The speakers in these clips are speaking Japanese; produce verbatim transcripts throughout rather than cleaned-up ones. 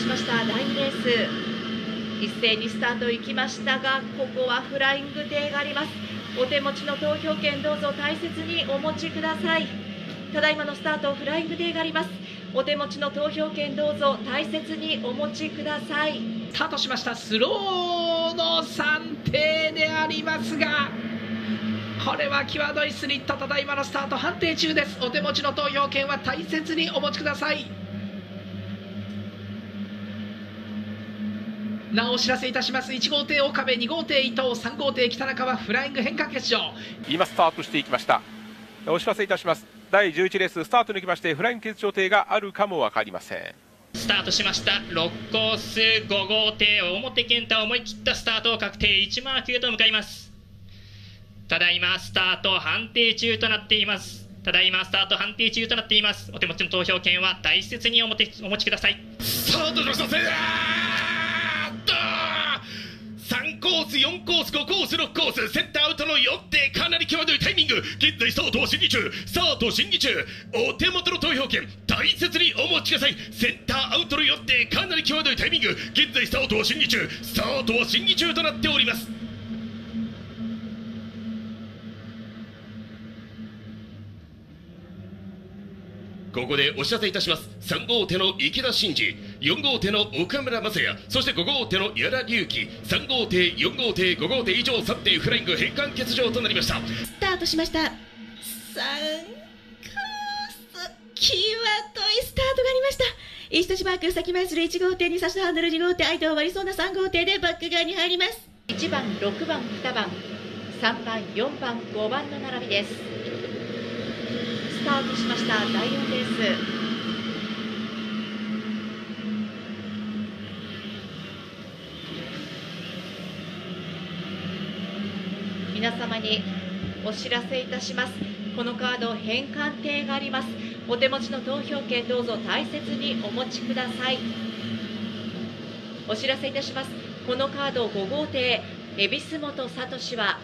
しましただいにレース、一斉にスタート行きましたが、ここはフライング艇があります。お手持ちの投票券どうぞ大切にお持ちください。ただいまのスタート、フライング艇があります。お手持ちの投票券どうぞ大切にお持ちください。 スタートしました。スローのさん艇でありますが、これは際どいスリット。ただいまのスタート判定中です。お手持ちの投票券は大切にお持ちください。なおお知らせいたします。いち号艇岡部、に号艇伊藤、さん号艇北中はフライング変化決勝。 今スタートしていきました。お知らせいたします。だいじゅういちレーススタートにきまして、フライング決勝艇があるかも分かりません。 スタートしました。ろっコースご号艇表健太、思い切ったスタートを確定いちマークへと向かいます。ただいまスタート判定中となっています。ただいまスタート判定中となっています。お手持ちの投票券は大切にお持ちお持ちください。 スタートしました。せーさんコース、よんコース、ごコース、ろっコース、センターアウトのよってかなり際どいタイミング。現在スタートを審議中、スタート審議中。お手元の投票券大切にお持ちください。センターアウトのよってかなり際どいタイミング。現在スタートを審議中、スタートは審議中となっております。ここでお知らせいたします。さん号艇の池田真嗣、よん号艇の岡村正也、そしてご号艇の矢田隆樹、さん号艇、よん号艇、ご号艇以上さん艇フライング変換欠場となりました。 スタートしました。さんコース、際どいスタートがありました。イーストシマーク先前するいち号艇に差しハンドル、に号艇相手を割りそうなさん号艇でバック側に入ります。いちばん、ろくばん、にばん、さんばん、よんばん、ごばんの並びです。スタートしましただいよんレース、皆様にお知らせいたします。このカード変換艇があります。お手持ちの投票券どうぞ大切にお持ちください。お知らせいたします。このカードご号艇恵比寿本聡は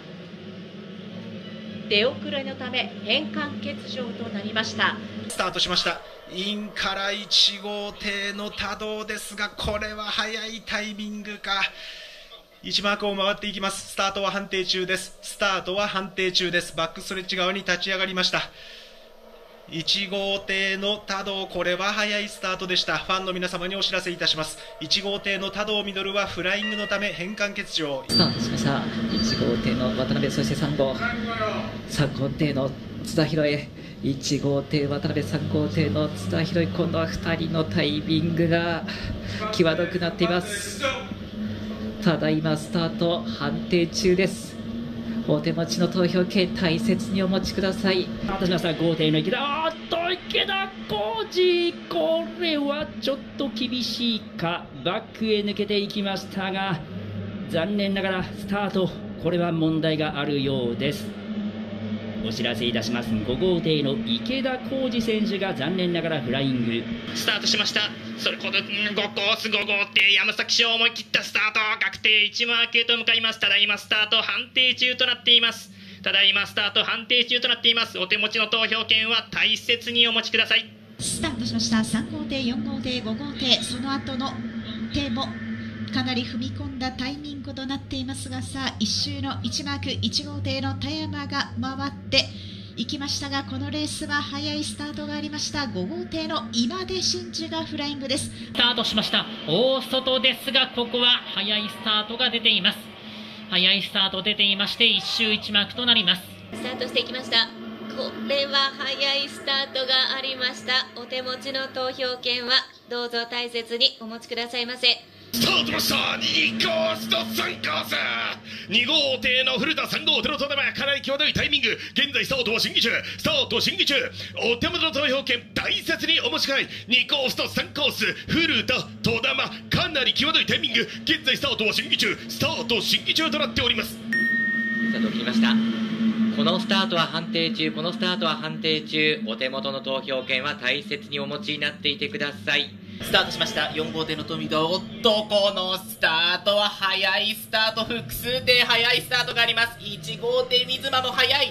出遅れのため変換欠場となりました。 スタートしました。インからいち号艇の多動ですが、これは早いタイミングか。いちマークを回っていきます。スタートは判定中です。スタートは判定中です。バックストレッチ側に立ち上がりました。いち号艇の多動、これは早いスタートでした。ファンの皆様にお知らせいたします。いち号艇の多動ミドルはフライングのため変換欠場。 スタートしました。いち号艇の渡辺、そしてさん号、さん号艇の津田博恵、いち号艇渡辺、さん号艇の津田博恵、このふたりのタイミングが際どくなっています。ただいまスタート判定中です。お手持ちの投票券大切にお持ちください。 スタートしました。号艇の池田、おっと池田浩二、これはちょっと厳しいか。バックへ抜けていきましたが、残念ながらスタート、これは問題があるようです。お知らせいたします。ご号艇の池田浩二選手が残念ながらフライング。 スタートしました。それほどごコースご号艇山崎賞思い切ったスタート確定いちマークへと向かいます。ただいまスタート判定中となっています。ただいまスタート判定中となっています。お手持ちの投票券は大切にお持ちください。 スタートしました。さん号艇、よん号艇、ご号艇、その後の艇もかなり踏み込んだタイミングとなっていますが、さあいっ周のいちマーク、いち号艇の田山が回っていきましたが、このレースは早いスタートがありました。ご号艇の今出真珠がフライングです。 スタートしました。大外ですが、ここは早いスタートが出ています。早いスタート出ていまして、いっ周いちマークとなります。 スタートしていきました。これは早いスタートがありました。お手持ちの投票券はどうぞ大切にお持ちくださいませ。 スタートしました。にコースとさんコース、に号艇の古田、さん号艇の戸田、かなり際どいタイミング。現在スタートを審議中、スタート審議中。お手元の投票券大切にお持ちください。にコースとさんコース、古田、戸田、かなり際どいタイミング。現在スタートを審議中、スタート審議中となっております。 スタートを切りました。このスタートは判定中、このスタートは判定中。お手元の投票券は大切にお持ちになっていてください。 スタートしました。よん号艇の富田、おっとこのスタートは早いスタート、複数で早いスタートがあります。いち号艇水間も早い。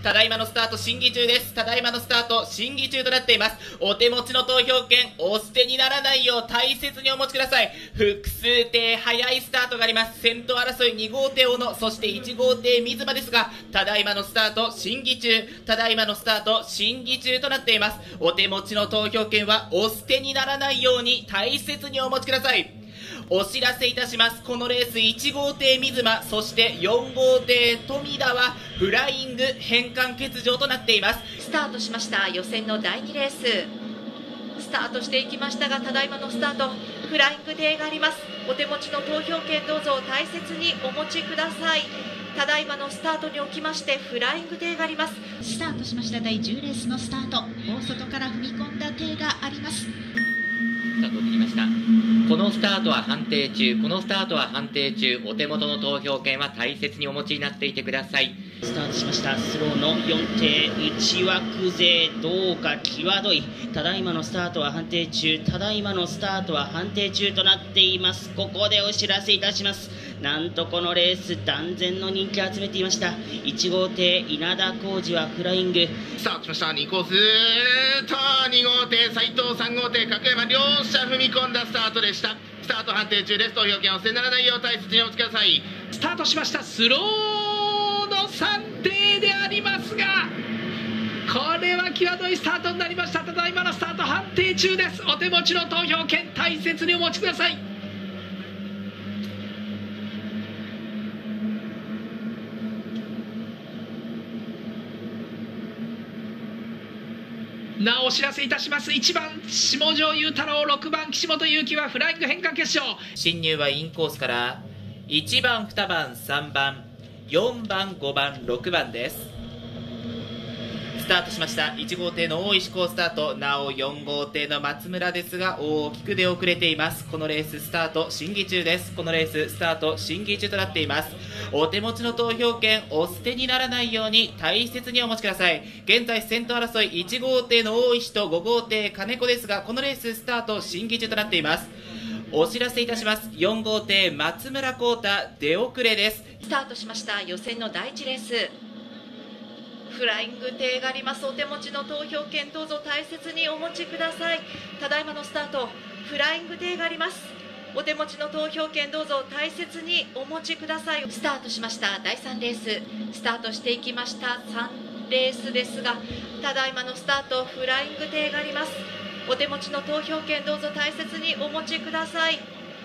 ただいまのスタート審議中です。ただいまのスタート審議中となっています。お手持ちの投票権お捨てにならないよう大切にお持ちください。複数艇早いスタートがあります。先頭争いに号艇小野、そしていち号艇水間ですが、ただいまのスタート審議中、ただいまのスタート審議中となっています。お手持ちの投票権はお捨てにならないように大切にお持ちください。お知らせいたします。このレースいち号艇水間、そしてよん号艇富田はフライング変換欠場となっています。 スタートしました予選のだいにレース、スタートしていきましたが、ただいまのスタートフライング艇があります。お手持ちの投票権どうぞ大切にお持ちください。ただいまのスタートにおきましてフライング艇があります。スタートしましただいじゅうレースのスタート、大外から踏み込んだ艇があります。 スタートを切りました。このスタートは判定中、このスタートは判定中、お手元の投票権は大切にお持ちになっていてください。 スタートしましたスローのよん艇内枠勢どうか際どい。ただいまのスタートは判定中、ただいまのスタートは判定中となっています。ここでお知らせいたします。なんとこのレース断然の人気を集めていましたいち号艇稲田浩二はフライング。 スタートしました。にコースとに号艇斉藤、さん号艇角山、両者踏み込んだスタートでした。スタート判定中です。投票権を捨てにならないよう大切にお持ちください。 スタートしましたスローのさん艇でありますが、これは際どいスタートになりました。ただいまのスタート判定中です。お手持ちの投票権大切にお持ちください。なおお知らせいたします。いちばん下條雄太郎、ろくばん岸本勇輝はフライング変換決勝。 進入はインコースからいちばん、にばん、さんばん、よんばん、ごばん、ろくばんです。スタートしましたいち号艇の大石好スタート、なおよん号艇の松村ですが大きく出遅れています。このレーススタート審議中です。このレーススタート審議中となっています。お手持ちの投票権お捨てにならないように大切にお持ちください。現在先頭争いいち号艇の大石とご号艇金子ですが、このレーススタート審議中となっています。お知らせいたします。よん号艇松村浩太出遅れです。 スタートしました予選のだいいちレース、フライング艇があります。お手持ちの投票権どうぞ大切にお持ちください。ただいまのスタートフライング艇があります。お手持ちの投票権どうぞ大切にお持ちください。スタートしましただいさんレース、スタートしていきましたさんレースですが、ただいまのスタートフライング艇があります。お手持ちの投票権どうぞ大切にお持ちください。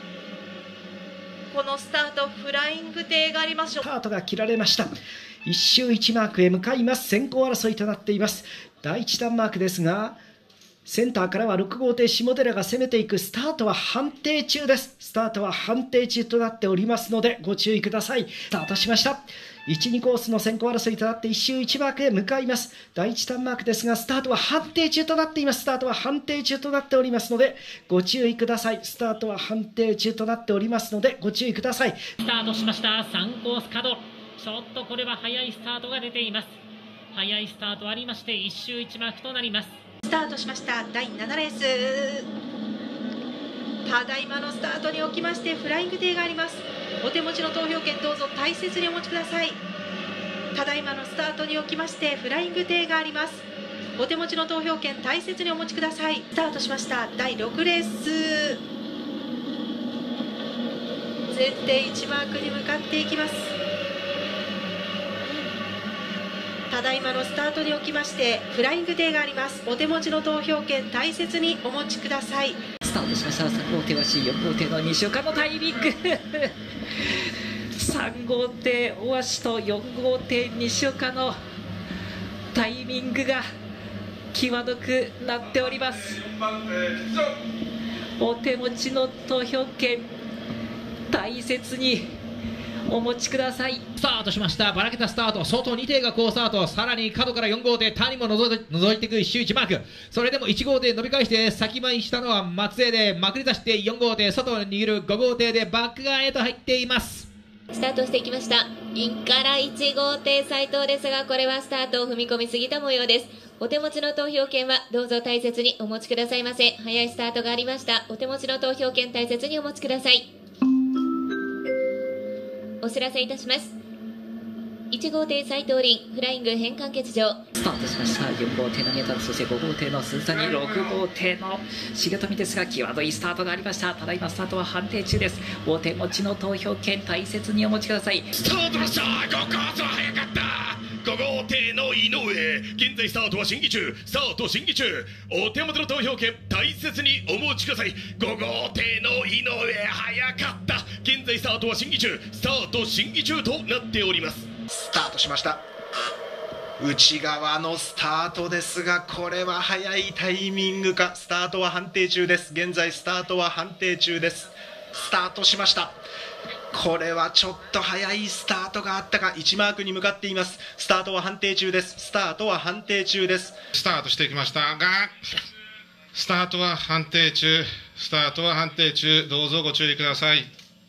このスタートフライング艇があります。 スタートが切られました。一周一マークへ向かいます。先行争いとなっています。だいいち段マークですが、センターからはろく号艇下寺が攻めていく。スタートは判定中です。スタートは判定中となっておりますのでご注意ください。スタートしました。いち、にコースの先行争いとなって一周いちマークへ向かいます。だいいち段マークですが、スタートは判定中となっています。スタートは判定中となっておりますのでご注意ください。スタートは判定中となっておりますのでご注意ください。 スタートしましたさんコース角、ちょっとこれは早いスタートが出ています。早いスタートありまして一周一マークとなります。 スタートしましただいななレース、ただいまのスタートにおきましてフライング艇があります。お手持ちの投票権どうぞ大切にお持ちください。ただいまのスタートにおきましてフライング艇があります。お手持ちの投票権大切にお持ちください。スタートしましただいろくレース、前艇いちマークに向かっていきます。ただいまのスタートにおきましてフライング艇があります。お手持ちの投票権大切にお持ちください。 スタートしましたさん号艇は C、よん号艇の西岡のタイミングさん号艇大足とよん号艇西岡のタイミングが際どくなっております。お手持ちの投票権大切にお持ちください。 スタートしました。ばらけたスタート、外に艇が好スタート、さらに角からよん号艇谷も覗いて覗いていく一周いちマーク。それでもいち号艇伸び返して先前したのは松江でまくり出してよん号艇外を握るご号艇でバック側へと入っています。 スタートしていきました。インからいち号艇斉藤ですが、これはスタートを踏み込みすぎた模様です。お手持ちの投票権はどうぞ大切にお持ちくださいませ。早いスタートがありました。お手持ちの投票権大切にお持ちください。お知らせいたします。 いち号艇斉藤凛、フライング変換欠場。 スタートしました。よん号艇の宮田、そしてご号艇の鈴谷、ろく号艇の重富ですが、際どいスタートがありました。ただいまスタートは判定中です。お手持ちの投票権大切にお持ちください。 スタートのしたごコースは早かった。ご号艇の井上、現在スタートは審議中。スタート審議中。お手元の投票権大切にお持ちください。ご号艇の井上、早かった。現在スタートは審議中。スタート審議中となっております。 スタートしました。内側のスタートですが、これは早いタイミングか。スタートは判定中です。現在スタートは判定中です。スタートしました。これはちょっと早いスタートがあったか。いちマークに向かっています。スタートは判定中です。スタートは判定中です。 スタートしてきましたが、スタートは判定中。スタートは判定中。どうぞご注意ください。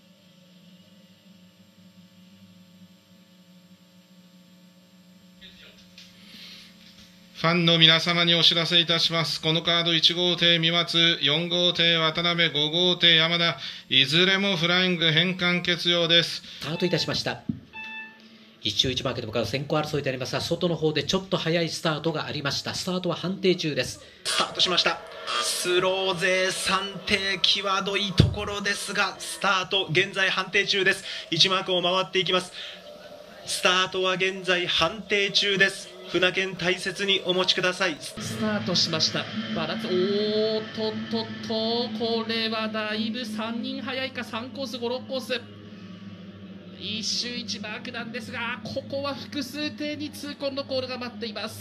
ファンの皆様にお知らせいたします。このカードいち号艇三松、よん号艇渡辺、ご号艇山田、いずれもフライング変換欠用です。 スタートいたしました。一周一マーケットから先行争いでありますが、外の方でちょっと早いスタートがありました。スタートは判定中です。 スタートしました。スロー勢さん艇、際どいところですが、スタート現在判定中です。いちマークを回っていきます。スタートは現在判定中です。船券大切にお持ちください。 スタートしました。バランス、おーっとっとっと、これはだいぶさんにん早いか。さんコースご、ろくコース、一周いちマークなんですが、ここは複数艇に痛恨のコールが待っています。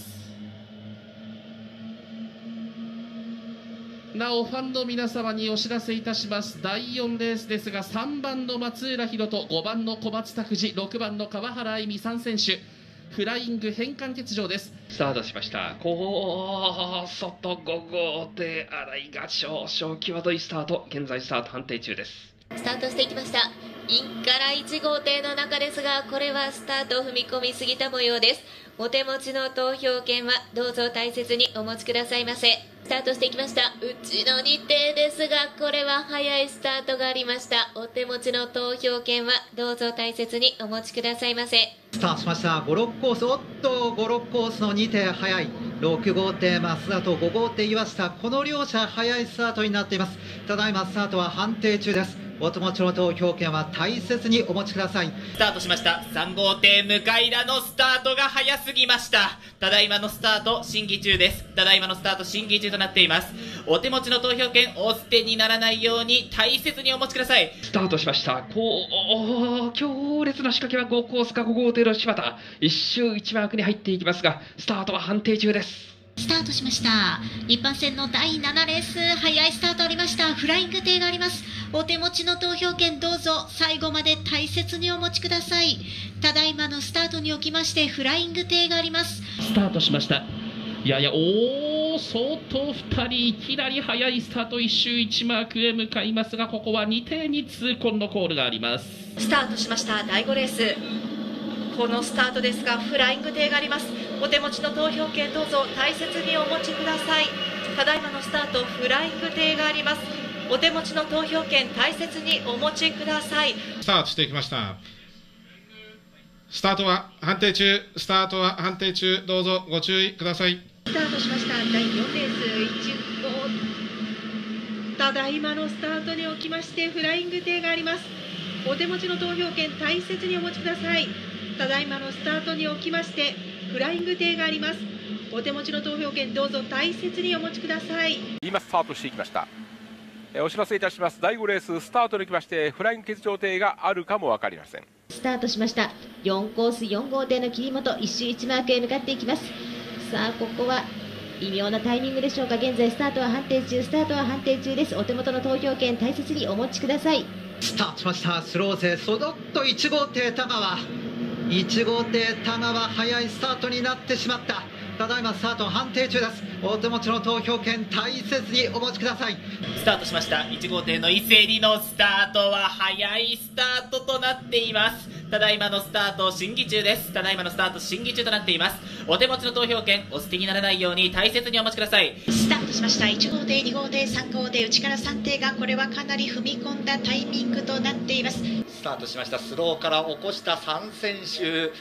なおファンの皆様にお知らせいたします。だいよんレースですが、さんばんの松浦宏斗、ごばんの小松拓司、ろくばんの川原愛美さん選手、フライング変換欠場です。スタートしました。こう外ご号艇新井が少々際どいスタート。現在スタート判定中です。 スタートしていきました。インからいち号艇の中ですが、これはスタート踏み込みすぎた模様です。お手持ちの投票権はどうぞ大切にお持ちくださいませ。スタートしていきました。うちのに艇ですが、これは早いスタートがありました。お手持ちの投票権はどうぞ大切にお持ちくださいませ。 スタートしました。ご、ろくコース、おっとご、ろくコースのに艇早い。ろく号艇増田とご号艇岩下、この両者早いスタートになっています。ただいまスタートは判定中です。お手持ちの投票権は大切にお持ちください。 スタートしました。さん号艇向田のスタートが早すぎました。ただいまのスタート審議中です。ただいまのスタート審議中となっています。お手持ちの投票権お捨てにならないように大切にお持ちください。 スタートしました。こう強烈な仕掛けはごコースかご号艇の柴田、一周いちマークに入っていきますが、スタートは判定中です。 スタートしました。一般戦のだいななレース、早いスタートありました。フライング艇があります。お手持ちの投票権どうぞ最後まで大切にお持ちください。ただいまのスタートにおきましてフライング艇があります。 スタートしました。いやいや、おお、相当ふたりいきなり早いスタート、一周いちマークへ向かいますが、ここはに艇に痛恨のコールがあります。 スタートしました。だいごレース、このスタートですがフライング艇があります。お手持ちの投票権どうぞ大切にお持ちください。ただいまのスタート、フライング艇があります。お手持ちの投票権大切にお持ちください。 スタートしていきました。スタートは判定中。スタートは判定中。どうぞご注意ください。 スタートしました。だいよんレースいち号、ただいまのスタートにおきましてフライング艇があります。お手持ちの投票権大切にお持ちください。ただいまのスタートにおきましてフライング艇があります。お手持ちの投票権どうぞ大切にお持ちください。 今スタートしていきました。お知らせいたします。だいごレーススタートにきまして、フライング欠場艇があるかも分かりません。 スタートしました。よんコースよん号艇の桐本、一周いちマークへ向かっていきます。さあここは微妙なタイミングでしょうか。現在スタートは判定中。スタートは判定中です。お手元の投票権大切にお持ちください。 スタートしました。スロー勢そどっといち号艇田川、いち号艇田川早いスタートになってしまった。ただいまスタート判定中です。お手持ちの投票権大切にお持ちください。 スタートしました。いち号艇の伊勢里のスタートは早いスタートとなっています。ただいまのスタート審議中です。ただいまのスタート審議中となっています。お手持ちの投票権お捨てにならないように大切にお持ちください。 スタートしました。いち号艇に号艇さん号艇、内からさん艇がこれはかなり踏み込んだタイミングとなっています。 スタートしました。スローから起こしたさん選手、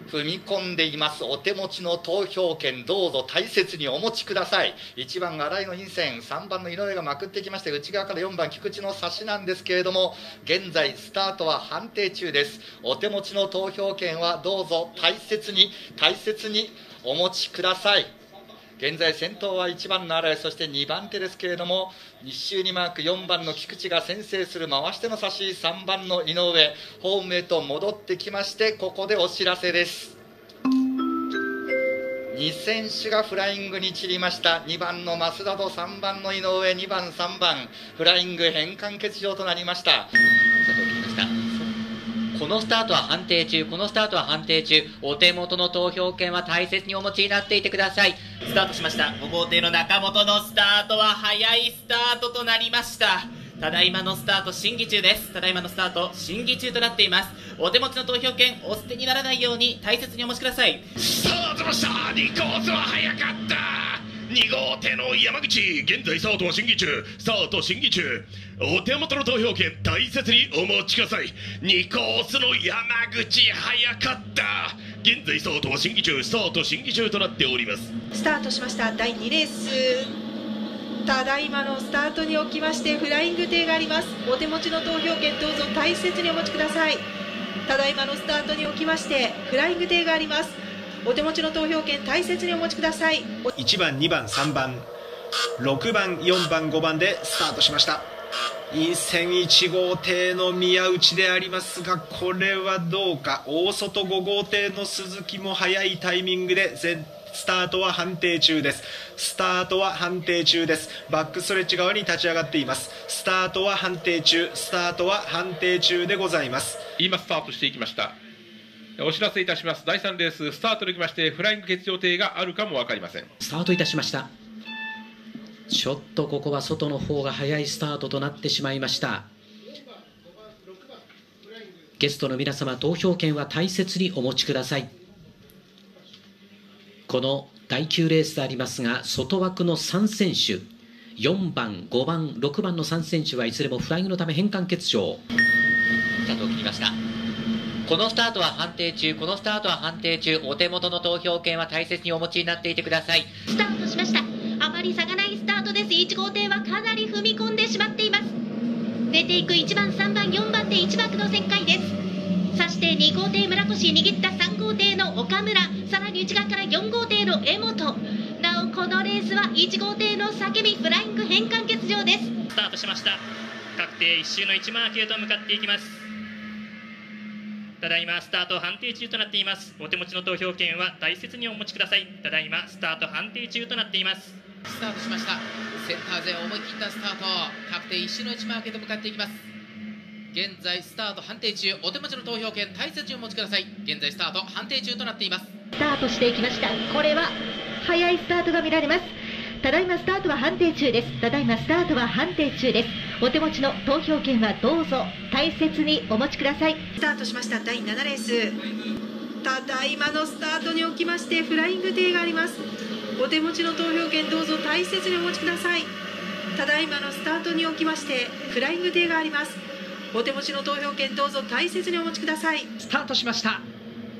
踏み込んでいます。お手持ちの投票権どうぞ大切にお持ちください。いちばん新井の陰線、さんばんの井上がまくってきまして、内側からよんばん菊池の差しなんですけれども、現在スタートは判定中です。お手持ちの投票権はどうぞ大切に大切にお持ちください。現在先頭はいちばんの新井、そしてにばん手ですけれども、一周にマークよんばんの菊池が先制する回し手の差し、さんばんの井上ホームへと戻ってきまして、ここでお知らせです。に選手がフライングに散りました。にばんの増田とさんばんの井上、にばんさんばんフライング変換欠場となりました。 このスタートは判定中、このスタートは判定中、お手元の投票権は大切にお持ちになっていてください。 スタートしました。ご号艇の中本のスタートは早いスタートとなりました。ただいまのスタート審議中です。ただいまのスタート審議中となっています。お手持ちの投票権お捨てにならないように大切にお持ちください。 スタートました。にコースは早かった。に号艇の山口、現在スタートは審議中、スタート審議中。お手元の投票権大切にお持ちください。にコースの山口早かった。現在スタートは審議中、スタート審議中となっております。 スタートしましただいにレース、ただいまのスタートにおきましてフライング艇があります。お手持ちの投票権どうぞ大切にお持ちください。ただいまのスタートにおきましてフライング艇があります。お手持ちの投票権大切にお持ちください。 いちばん、にばん、さんばん、ろくばん、よんばん、ごばんでスタートしました。陰線いち号艇の宮内でありますが、これはどうか。大外ご号艇の鈴木も早いタイミングでスタートは判定中です。スタートは判定中です。バックストレッチ側に立ち上がっています。スタートは判定中、スタートは判定中でございます。 今スタートしていきました。お知らせいたします。だいさんレーススタートできまして、フライング欠場艇があるかも分かりません。 スタートいたしました。ちょっとここは外の方が早いスタートとなってしまいました。ゲストの皆様、投票権は大切にお持ちください。このだいきゅうレースでありますが、外枠のさん選手、よんばん、ごばん、ろくばんのさん選手はいずれもフライングのため変換欠場。 スタートを切りました。このスタートは判定中、このスタートは判定中、お手元の投票権は大切にお持ちになっていてください。 スタートしました。あまり差がないスタートです。いち号艇はかなり踏み込んでしまっています。出ていくいちばん、さんばん、よんばんでいちマークの旋回です。そしてに号艇村越、握ったさん号艇の岡村、さらに内側からよん号艇の江本。なおこのレースはいち号艇の叫びフライング変換欠場です。 スタートしました。確定いっ周のいちマークへと向かっていきます。ただいまスタート判定中となっています。お手持ちの投票権は大切にお持ちください。ただいまスタート判定中となっています。 スタートしました。センター勢思い切ったスタート、確定いっ周のいちマークへと向かっていきます。現在スタート判定中、お手持ちの投票権大切にお持ちください。現在スタート判定中となっています。 スタートしていきました。これは早いスタートが見られます。ただいまスタートは判定中です。ただいまスタートは判定中です。お手持ちの投票権はどうぞ大切にお持ちください。 スタートしましただいななレース、ただいまのスタートにおきましてフライング艇があります。お手持ちの投票権どうぞ大切にお持ちください。ただいまのスタートにおきましてフライング艇があります。お手持ちの投票権どうぞ大切にお持ちください。 スタートしました。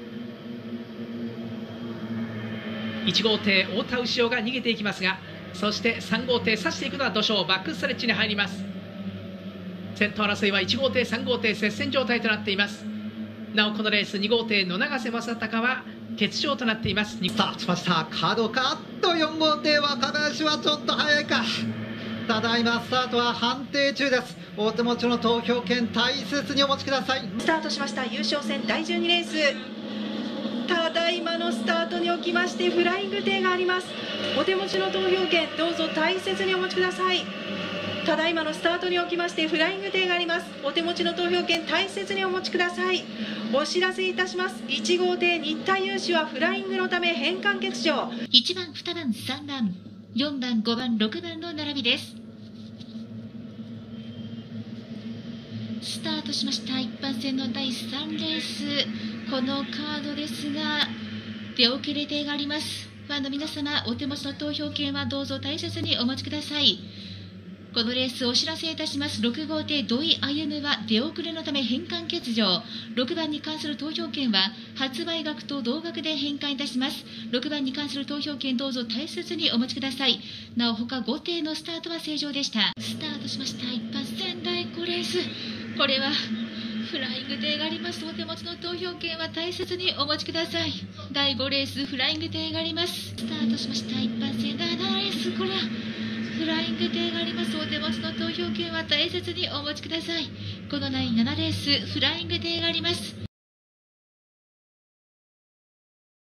いち号艇太田牛尾が逃げていきますが、そしてさん号艇刺していくのは土性、バックストレッチに入ります。先頭争いはいち号艇さん号艇接戦状態となっています。なおこのレースに号艇野永瀬正隆は欠場となっています。 スタートしました。角カットよん号艇若林はちょっと早いか。ただいまスタートは判定中です。お手持ちの投票権大切にお持ちください。 スタートしました優勝戦だいじゅうにレース、ただいまのスタートにおきましてフライング艇があります。お手持ちの投票権どうぞ大切にお持ちください。ただいまのスタートにおきましてフライング艇があります。お手持ちの投票権大切にお持ちください。お知らせいたします。いち号艇新田優志はフライングのため変換欠場。 いちばん、にばん、さんばん、よんばん、ごばん、ろくばんの並びです。スタートしました一般戦のだいさんレース、このカードですが出遅れ艇があります。ファンの皆様、お手持ちの投票権はどうぞ大切にお持ちください。 このレースお知らせいたします。ろく号艇土井歩は出遅れのため返還欠場。ろくばんに関する投票権は発売額と同額で返還いたします。ろくばんに関する投票権どうぞ大切にお持ちください。なお他ご艇のスタートは正常でした。スタートしました。一発戦第ごレース、これはフライング艇があります。お手持ちの投票権は大切にお持ちください。だいごレースフライング艇があります。スタートしました。一発戦第ななレース、これはフライング艇があります。お手持ちの投票権は大切にお持ちください。このラインななレースフライング艇があります。